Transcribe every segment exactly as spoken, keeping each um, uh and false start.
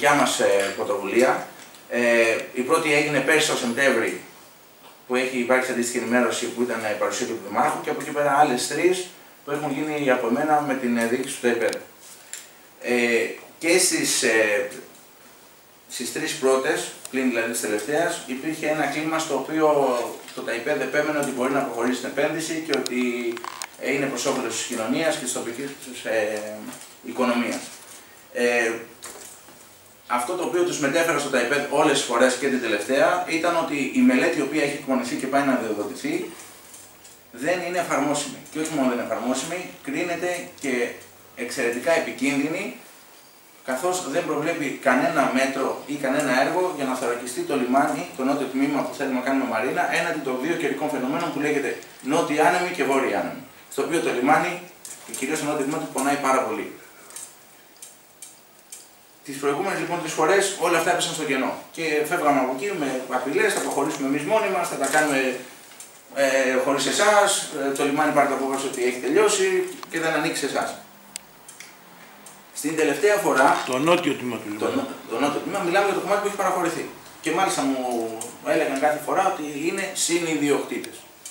δικιά μας ε, πρωτοβουλία. Ε, η πρώτη έγινε πέρσι το Σεπτέμβρη, που έχει υπάρξει αντίστοιχη ενημέρωση που ήταν η παρουσία του Δημάρχου, και από εκεί πέρα άλλες τρεις που έχουν γίνει από μένα με την διοίκηση του ΤΑΙΠΕΔ. Ε, και στις, ε, στις τρεις πρώτες, πλην δηλαδή της τελευταίας, υπήρχε ένα κλίμα στο οποίο το ΤΑΙΠΕΔ επέμενε ότι μπορεί να προχωρήσει την επένδυση και ότι είναι προς όφελος της κοινωνίας και της τοπικής ε, οικονομίας. Ε, αυτό το οποίο τους μετέφερα στο ΤΑΙΠΕΔ όλες τις φορές και την τελευταία ήταν ότι η μελέτη η οποία έχει εκπονηθεί και πάει να διοδοτηθεί δεν είναι εφαρμόσιμη. Και όχι μόνο δεν είναι εφαρμόσιμη, κρίνεται και εξαιρετικά επικίνδυνη, καθώς δεν προβλέπει κανένα μέτρο ή κανένα έργο για να θωρακιστεί το λιμάνι, το νότιο τμήμα που θέλουμε να κάνουμε μαρίνα, έναντι των δύο καιρικών φαινομένων που λέγεται νότιοι άνεμοι και βόρειοι άνεμοι. Στο οποίο το λιμάνι, και κυρίως το νότιο τμήμα του, πονάει πάρα πολύ. Τις προηγούμενες λοιπόν τις φορές όλα αυτά έπεσαν στο κενό. Και φεύγαμε από εκεί με απειλές, θα προχωρήσουμε εμείς μόνοι μας, θα τα κάνουμε ε, χωρίς εσάς, το λιμάνι πάρει το απόφαση ότι έχει τελειώσει και δεν ανήκει σε εσάς. Στην τελευταία φορά. Το νότιο τμήμα του λιμάνι. Το, το νότιο τμήμα, μιλάμε για το κομμάτι που έχει παραχωρηθεί. Και μάλιστα μου έλεγαν κάθε φορά ότι είναι συνειδιοκτήτες.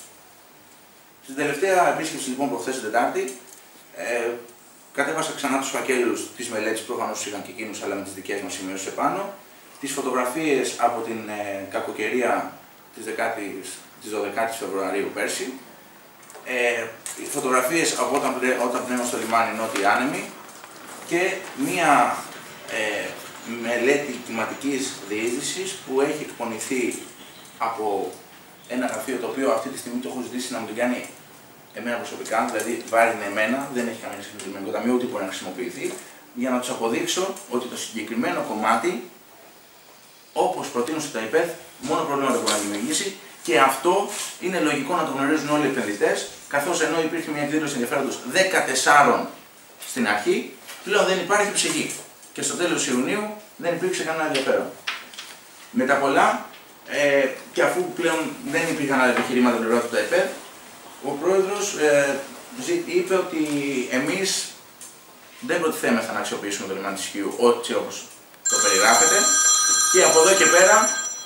Στην τελευταία επίσκεψη λοιπόν προχθές την Τετάρτη, ε, κατέβασα ξανά τους φακέλους της μελέτης, προφανώς είχαν και εκείνους, αλλά με τις δικές μας σημειώσεις επάνω, τις φωτογραφίες από την ε, κακοκαιρία της, της δωδεκάτης Φεβρουαρίου πέρσι, ε, οι φωτογραφίες από όταν, όταν πνέουμε στο λιμάνι νότιοι άνεμοι και μία ε, μελέτη κλιματικής διείσδυσης που έχει εκπονηθεί από ένα γραφείο το οποίο αυτή τη στιγμή το έχω ζητήσει να μου την κάνει εμένα προσωπικά, δηλαδή βάρινε εμένα, δεν έχει καμία σχέση με το Λιμενικό Ταμείο, ούτε μπορεί να χρησιμοποιηθεί, για να του αποδείξω ότι το συγκεκριμένο κομμάτι, όπως προτείνω στο ΤΑΙΠΕΔ, μόνο προβλήματα μπορεί να δημιουργήσει και αυτό είναι λογικό να το γνωρίζουν όλοι οι επενδυτές, καθώς ενώ υπήρχε μια εκδήλωση ενδιαφέροντος δεκατεσσάρων στην αρχή, πλέον δεν υπάρχει ψυχή. Και στο τέλος Ιουνίου δεν υπήρξε κανένα ενδιαφέρον. Με τα πολλά, ε, και αφού πλέον δεν υπήρχαν άλλα επιχειρήματα πλευρά του ΤΑΙΠΕΔ, ο πρόεδρος ε, είπε ότι εμείς δεν προτιθέμεθα να αξιοποιήσουμε το λιμάνι της Χιού έτσι όπως το περιγράφεται και από εδώ και πέρα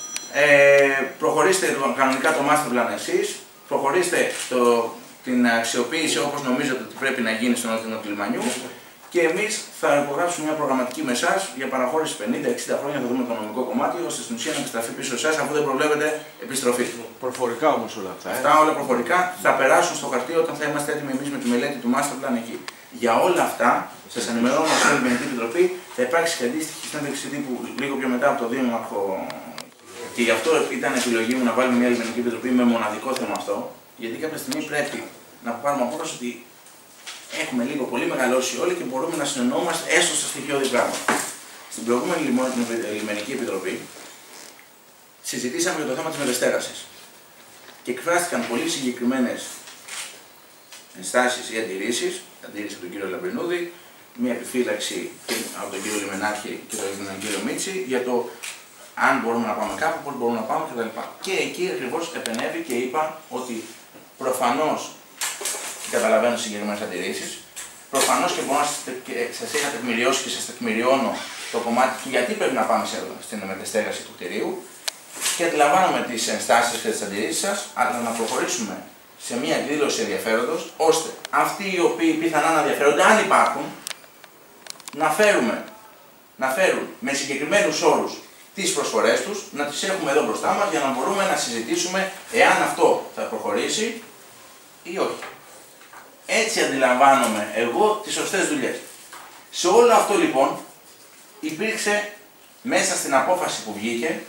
ε, προχωρήστε κανονικά το master plan εσείς, προχωρήστε το, την αξιοποίηση όπως νομίζετε ότι πρέπει να γίνει στον νότιο του λιμανιού και εμείς θα υπογράψουμε μια προγραμματική με εσάς για παραχώρηση πενήντα εξήντα χρόνια, θα δούμε το νομικό κομμάτι, ώστε στην ουσία να επιστραφεί πίσω εσάς αφού δεν προβλέπετε επιστροφή. Προφορικά όμως όλα αυτά. Ε? Αυτά όλα προφορικά θα περάσουν στο χαρτί όταν θα είμαστε έτοιμοι εμείς με τη μελέτη του Master Plan εκεί. Για όλα αυτά, σας ενημερώνω στην Ελληνική Επιτροπή, θα υπάρξει και αντίστοιχη συνέντευξη τύπου λίγο πιο μετά από το Δήμαρχο. Και γι' αυτό ήταν επιλογή μου να βάλουμε μια Ελληνική Επιτροπή με μοναδικό θέμα αυτό, γιατί κάποια στιγμή πρέπει να πάρουμε απόφαση ότι έχουμε λίγο πολύ μεγαλώσει όλοι και μπορούμε να συνεννοούμαστε έστω στα στοιχειώδη πράγματα. Στην προηγούμενη Λιμενική Επιτροπή συζητήσαμε για το θέμα της μετεστέρασης και εκφράστηκαν πολύ συγκεκριμένες ενστάσεις ή αντιρρήσεις, αντίρρηση από τον κύριο Λαμπρινούδη, μια επιφύλαξη από τον κύριο Λιμενάρχη και τον κύριο Μίτση για το αν μπορούμε να πάμε κάπου, πώς μπορούμε να πάμε κτλ. Και εκεί ακριβώς επενέβη και είπα ότι προφανώς καταλαβαίνω συγκεκριμένες αντιρρήσεις. Προφανώς και μπορώ να σας είχα τεκμηριώσει και σας τεκμηριώνω το κομμάτι του γιατί πρέπει να πάμε στην μετεστέγαση του κτηρίου και αντιλαμβάνομαι τις ενστάσεις και τις αντιρρήσεις σας, αλλά να προχωρήσουμε σε μια εκδήλωση ενδιαφέροντος, ώστε αυτοί οι οποίοι πιθανά να ενδιαφέρονται, αν υπάρχουν, να φέρουμε, να φέρουν με συγκεκριμένους όρους τις προσφορές τους, να τις έχουμε εδώ μπροστά μας για να μπορούμε να συζητήσουμε εάν αυτό θα προχωρήσει ή όχι. Έτσι αντιλαμβάνομαι εγώ τις σωστές δουλειές. Σε όλο αυτό λοιπόν υπήρξε μέσα στην απόφαση που βγήκε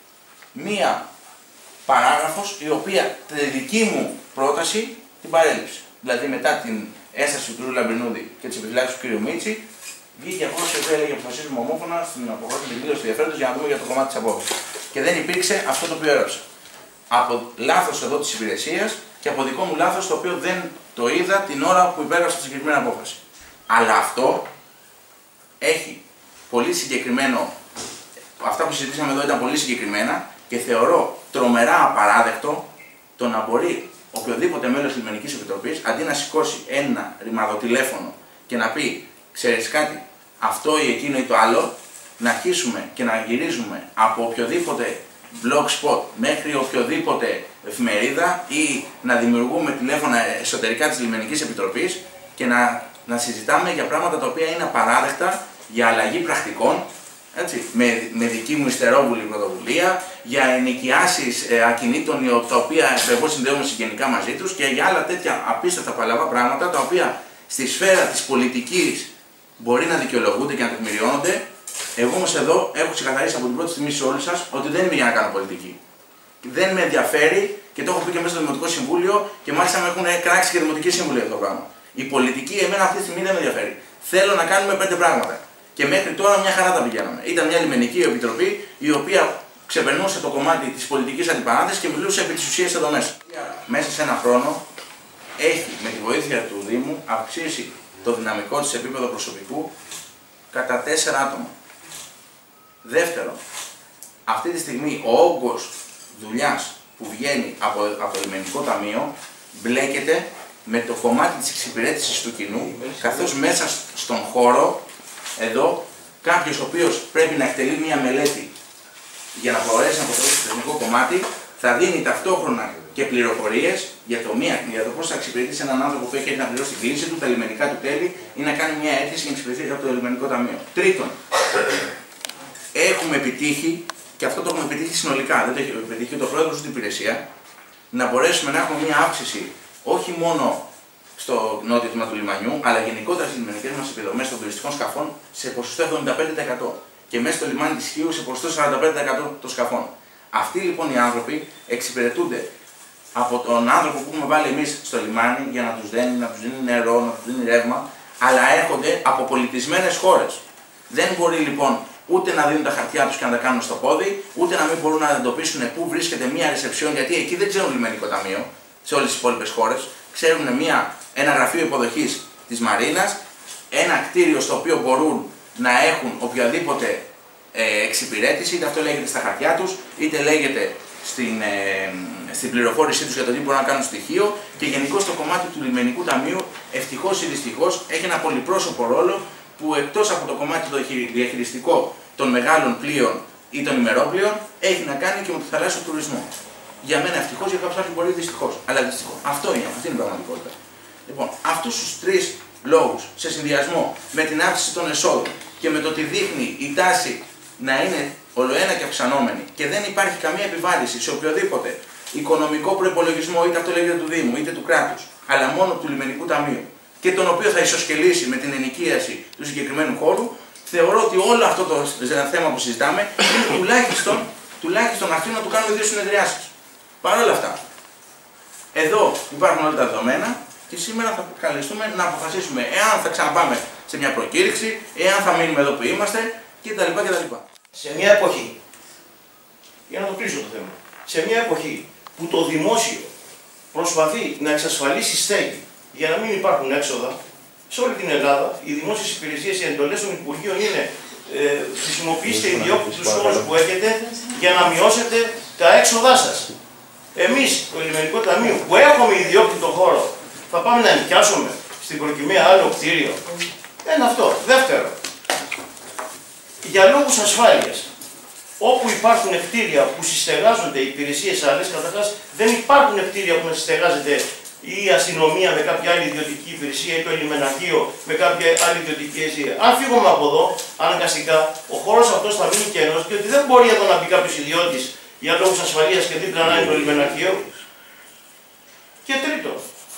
μία παράγραφος η οποία τη δική μου πρόταση την παρέλειψε. Δηλαδή μετά την έσταση του κ. Λαμπρινούδη και τις επιφυλάξεις του κ. Μίτση, βγήκε απόφαση που έλεγε αποφασίζουμε ομόφωνα στην αποφάση την εκδήλωση ενδιαφέροντος για να δούμε για το κομμάτι της απόφασης. Και δεν υπήρξε αυτό το οποίο έγραψα. Από λάθος εδώ της υπηρεσίας και από δικό μου λάθος το οποίο δεν το είδα την ώρα που υπέγραψα τη συγκεκριμένη απόφαση. Αλλά αυτό έχει πολύ συγκεκριμένο, αυτά που συζητήσαμε εδώ ήταν πολύ συγκεκριμένα και θεωρώ τρομερά απαράδεκτο το να μπορεί οποιοδήποτε μέλος της Λιμενικής Επιτροπής αντί να σηκώσει ένα ρημαδοτηλέφωνο και να πει ξέρεις κάτι, αυτό ή εκείνο ή το άλλο, να αρχίσουμε και να γυρίζουμε από οποιοδήποτε blog spot μέχρι οποιοδήποτε εφημερίδα ή να δημιουργούμε τηλέφωνα εσωτερικά της Λιμενικής Επιτροπής και να, να συζητάμε για πράγματα τα οποία είναι απαράδεκτα, για αλλαγή πρακτικών, έτσι, με, με δική μου υστερόβουλη πρωτοβουλία, για ενοικιάσεις ε, ακινήτων τα οποία εγώ συνδέομαι συγγενικά μαζί τους και για άλλα τέτοια απίστευτα παλαβά πράγματα τα οποία στη σφαίρα της πολιτικής μπορεί να δικαιολογούνται και να τεκμηριώνονται. Εγώ όμως εδώ έχω ξεκαθαρίσει από την πρώτη στιγμή σε όλους σας ότι δεν είμαι για να κάνω πολιτική. Δεν με ενδιαφέρει και το έχω πει και μέσα στο Δημοτικό Συμβούλιο και μάλιστα με έχουν κράξει και Δημοτική Συμβουλή αυτό το πράγμα. Η πολιτική εμένα αυτή τη στιγμή δεν με ενδιαφέρει. Θέλω να κάνουμε πέντε πράγματα. Και μέχρι τώρα μια χαρά τα πηγαίναμε. Ήταν μια λιμενική επιτροπή η οποία ξεπερνούσε το κομμάτι της πολιτικής αντιπαράθεσης και μιλούσε επί της ουσίας εδώ μέσα. Μέσα σε ένα χρόνο έχει με τη βοήθεια του Δήμου αυξήσει το δυναμικό της σε επίπεδο προσωπικού κατά τέσσερα άτομα. Δεύτερον, αυτή τη στιγμή ο όγκος δουλειάς που βγαίνει από, από το Λιμενικό Ταμείο μπλέκεται με το κομμάτι της εξυπηρέτησης του κοινού, καθώς μέσα στον χώρο, εδώ, κάποιος ο οποίος πρέπει να εκτελεί μια μελέτη για να μπορέσει να αποτελέσει το τεχνικό κομμάτι, θα δίνει ταυτόχρονα και πληροφορίες για το, μία, για το πώς θα εξυπηρετήσει έναν άνθρωπο που έχει να πληρώσει την κλίση του, τα λιμενικά του τέλη ή να κάνει μια αίτηση για να εξυπηρετήσει από το Λιμενικό Ταμείο. Τρίτον, έχουμε επιτύχει, και αυτό το έχουμε επιτύχει συνολικά, δεν το έχει επιτύχει ούτε ο πρόεδρος ούτε η υπηρεσία, να μπορέσουμε να έχουμε μια αύξηση όχι μόνο στο νότιο τμήμα του λιμανιού, αλλά γενικότερα στις λιμενικές μας επιδομές των τουριστικών σκαφών σε ποσοστό εβδομήντα πέντε τοις εκατό και μέσα στο λιμάνι της Χίου σε ποσοστό σαράντα πέντε τοις εκατό των σκαφών. Αυτοί λοιπόν οι άνθρωποι εξυπηρετούνται από τον άνθρωπο που έχουμε βάλει εμείς στο λιμάνι για να τους δένει, να τους δίνει νερό, να τους δίνει ρεύμα, αλλά έρχονται από πολιτισμένες χώρες. Δεν μπορεί λοιπόν ούτε να δίνουν τα χαρτιά τους και να τα κάνουν στο πόδι, ούτε να μην μπορούν να εντοπίσουν πού βρίσκεται μια ρεσεψιόν, γιατί εκεί δεν ξέρουν λιμενικό ταμείο σε όλες τις υπόλοιπες χώρες. Ξέρουν μια, ένα γραφείο υποδοχής της Μαρίνας, ένα κτίριο στο οποίο μπορούν να έχουν οποιαδήποτε ε, εξυπηρέτηση, είτε αυτό λέγεται στα χαρτιά τους, είτε λέγεται στην, ε, στην πληροφόρησή τους για το τι μπορούν να κάνουν στοιχείο, και γενικώς το κομμάτι του λιμενικού ταμείου, ευτυχώς ή δυστυχώς, έχει ένα πολυπρόσωπο ρόλο που εκτός από το κομμάτι το διαχειριστικό των μεγάλων πλοίων ή των ημερόπλοίων, έχει να κάνει και με το θαλάσσιο τουρισμό. Για μένα ευτυχώς, για κάποιους άλλους μπορεί δυστυχώς. Αλλά δυστυχώς. Αυτό είναι, αυτή είναι η πραγματικότητα. Λοιπόν, αυτούς τους τρεις λόγους σε συνδυασμό με την αύξηση των εσόδων και με το ότι δείχνει η τάση να είναι ολοένα και αυξανόμενη και δεν υπάρχει καμία επιβάρυνση σε οποιοδήποτε οικονομικό προϋπολογισμό, είτε αυτό λέγεται του Δήμου είτε του κράτους, αλλά μόνο του Λιμενικού Ταμείου, και τον οποίο θα ισοσκελίσει με την ενοικίαση του συγκεκριμένου χώρου, θεωρώ ότι όλο αυτό το θέμα που συζητάμε είναι τουλάχιστον, τουλάχιστον αυτή να του κάνουμε δύο συνεδριάσεις. Παρ' όλα αυτά, εδώ υπάρχουν όλα τα δεδομένα και σήμερα θα καλεστούμε να αποφασίσουμε εάν θα ξαναπάμε σε μια προκήρυξη, εάν θα μείνουμε εδώ που είμαστε κτλ. κτλ. Σε μια εποχή, για να το κλείσω το θέμα, σε μια εποχή που το δημόσιο προσπαθεί να εξασφαλίσει στέγη για να μην υπάρχουν έξοδα, σε όλη την Ελλάδα οι δημόσιες υπηρεσίες, οι εντολές των Υπουργείων είναι ε, χρησιμοποιήστε ιδιόκτητους όρους που έχετε για να μειώσετε τα έξοδά σας. Εμείς, το Λιμενικό Ταμείο, που έχουμε ιδιόκτητο χώρο, θα πάμε να νοικιάσουμε στην προκειμένη άλλο κτίριο. Ένα αυτό. Δεύτερο, για λόγους ασφάλειας, όπου υπάρχουν κτίρια που συστεγάζονται υπηρεσίες άλλες, καταρχάς δεν υπάρχουν κτίρια που να συστεγάζεται η αστυνομία με κάποια άλλη ιδιωτική υπηρεσία ή το λιμεναρχείο με κάποια άλλη ιδιωτική υπηρεσία. Αν φύγουμε από εδώ, αναγκαστικά, ο χώρος αυτός θα μείνει κενός και ότι δεν μπορεί εδώ να μπει κάποιος ιδιώτης για λόγους ασφαλείας και δίπλα να είναι το λιμεναρχείο. Και τρίτο,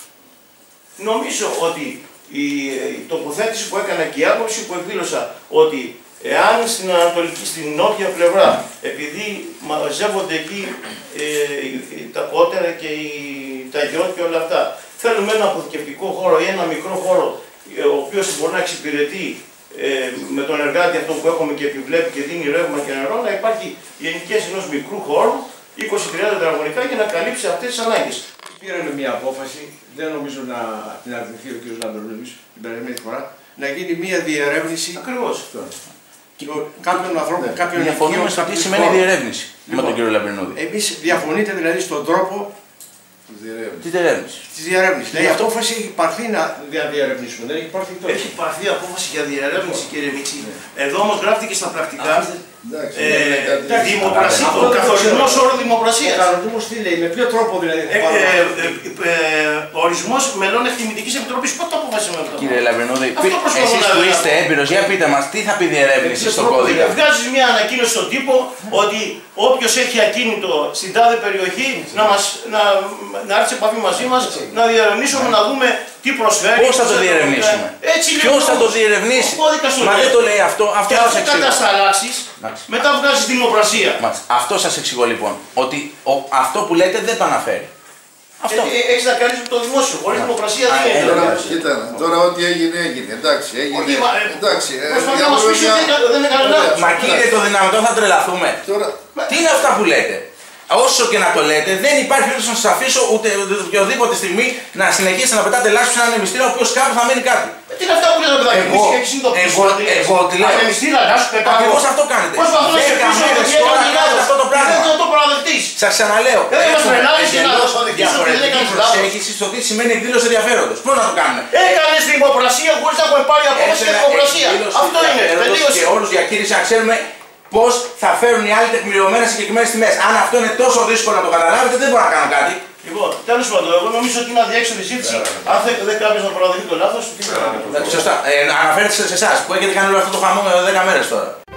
νομίζω ότι η τοποθέτηση που έκανα και η άποψη που εκδήλωσα ότι εάν στην ανατολική, στην νότια πλευρά, επειδή μαζεύονται εκεί ε, τα κότερα και οι, τα γιο και όλα αυτά, θέλουμε ένα αποθηκευτικό χώρο ή ένα μικρό χώρο, ε, ο οποίος μπορεί να εξυπηρετεί ε, με τον εργάτη αυτό που έχουμε και επιβλέπει και δίνει ρεύμα και νερό, να υπάρχει η ενοικίαση ενός μικρού χώρου, είκοσι με τριάντα τετραγωνικά, για να καλύψει αυτές τις ανάγκες. Πήραμε μια απόφαση, δεν νομίζω να την αρνηθεί ο κ. Λαμπρονίδης την περασμένη φορά, να γίνει μια διερεύνηση. Ακριβώς. Κάποιων ανθρώπων, κάποιων διαφωνούμε στο τι σημαίνει διερεύνηση λοιπόν, με τον κύριο Λαμπρινούδη. Εμείς διαφωνείτε δηλαδή στον τρόπο Τη διερεύνηση. Τη διερεύνηση. Η απόφαση έχει πάρθει να διαρευνήσουμε. Δεν έχει πάρθει τώρα. Έχει πάρθει απόφαση για διερεύνηση, κύριε Μίτσι. Εδώ όμως γράφτηκε στα πρακτικά δημοπρασία. Ο καθορισμός όρου δημοπρασίας. Ο κανονισμός τι λέει, με ποιο τρόπο δηλαδή. Ορισμός μελών εκτιμητικής επιτροπής. Πότε το αποφασίσαμε αυτό? Κύριε Λαβρινούδη, εσείς που είστε έμπειρος, για πείτε μας, τι θα πει διερεύνηση στον κώδικα? Βγάζεις μια ανακοίνωση στον τύπο ότι όποιος έχει ακίνητο στην τάδε περιοχή να, μας, να, να έρθει σε επαφή μαζί μας, να διερευνήσουμε, να δούμε τι προσφέρει. Πώς θα το διερευνήσουμε? Ποιος θα το διερευνήσει? Μα δεν το λέει αυτό. Αυτό και σας αφού εξηγώ. κατασταλάξεις, μετά βγάζεις δημοπρασία. Μάλιστα. Αυτό σας εξηγώ λοιπόν. Ότι ο, αυτό που λέτε δεν το αναφέρει. Αυτό. Ε, έχεις να κάνεις με το δημόσιο. Χωρίς δημοπρασία δεν είναι. Τώρα, κοίτα, τώρα ό,τι έγινε, έγινε. Εντάξει, έγινε. Όχι, μα, Εντάξει, ε, προσπαθεί για να μας πεις λόγια- ότι δεν είναι κανένα. Μα κύριε το δυνατό θα τρελαθούμε. Τώρα, Τι είναι αυτά που λέτε? Όσο και να το λέτε, δεν υπάρχει περίπτωση να σας αφήσω ούτε οποιοδήποτε στιγμή να συνεχίσετε να πετάτε λάθος σε έναν μυστήριο ο οποίος κάπου θα μένει κάτι. Τι είναι αυτά που λέτε παιδάκι, Εγώ- εμείς έχεις συνειδητοποιήσει εγώ- ότι λες. εγώ τι λέω. Αν είναι μυστήρα, να σου πετάω. Ακριβώς αυτό κάνετε. Προσπαθώ να σε Δέκα πείσω μέρες ότι τώρα έκανε κάνετε λάθος. αυτό το πράγμα. Δεν θα το παραδεχτείς. Σας ξαναλέω. Δεν μας έχουμε τρελάνεις και να εντελώς αποδεχτείς ότι δεν διαφορετική έκανες λάθος. προσέγγιση στο τι σημαίνει εκδήλωση ενδιαφέροντος. Πώς να το κάνουμε? Έκανες δημοπρασία χωρίς να έχουμε πάρει απόφαση για δημοπρασία. εκδήλωση Αυτό είναι. ενδιαφέροντος Τελείωσε. και όρους διακήρυξης να ξέρουμε πώς θα φέρουν οι άλλοι τεκμηριωμένα συγκεκριμένες τιμές. Αν αυτό είναι τόσο δύσκολο να το καταλάβετε, δεν μπορώ να κάνω κάτι. Λοιπόν, τέλος πάντων, εγώ νομίζω ότι είναι αδιέξοδη συζήτηση. Αν θέλει κάποιος να παραδεχτεί το λάθος, τι θα κάνει. Σωστά. Ε, αναφέρεται σε εσάς που έχετε κάνει όλο αυτό το χαμό με δέκα μέρες τώρα.